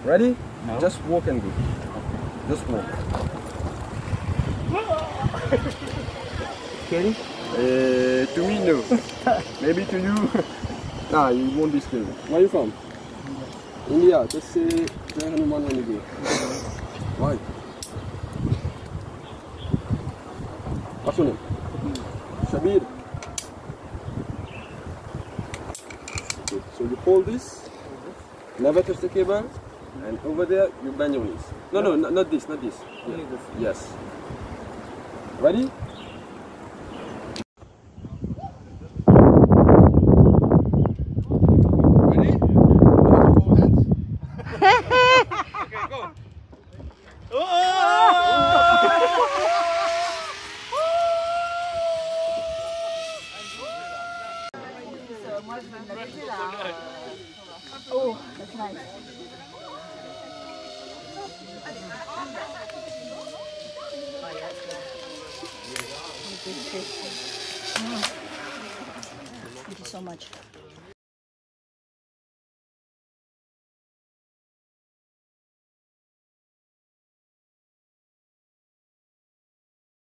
Ready? No. Just walk and go. Just walk. Scary? To me, no. Maybe to you. Nah, you won't be scared. Where are you from? India. Just say Jai Hanuman when you go. Why? What's your name? Shabir. Okay, so you hold this, never touch the cable, and over there you bend your knees. No, no, not this, not this. Only this. Yes. Ready? Ready? Hold hands. Okay, go. Oh, that's nice. Thank you so much.